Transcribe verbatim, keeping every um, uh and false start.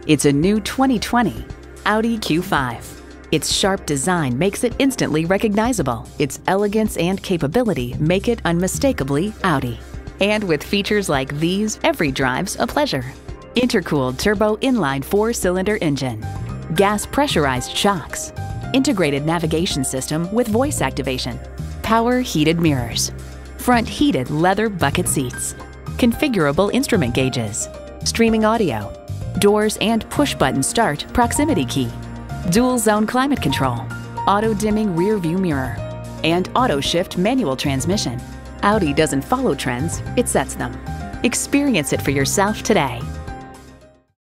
It's a new twenty twenty Audi Q five. Its sharp design makes it instantly recognizable. Its elegance and capability make it unmistakably Audi. And with features like these, every drive's a pleasure. Intercooled turbo inline four-cylinder engine, gas pressurized shocks, integrated navigation system with voice activation, power heated mirrors, front heated leather bucket seats, configurable instrument gauges, streaming audio, doors and push-button start proximity key, dual zone climate control, auto dimming rear view mirror, and auto shift manual transmission. Audi doesn't follow trends, it sets them. Experience it for yourself today.